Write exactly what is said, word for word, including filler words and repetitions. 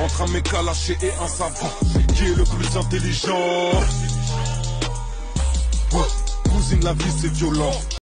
entre un mec à lâcher et un savant. Qui est le plus intelligent? Ouais, cousine, la vie c'est violent.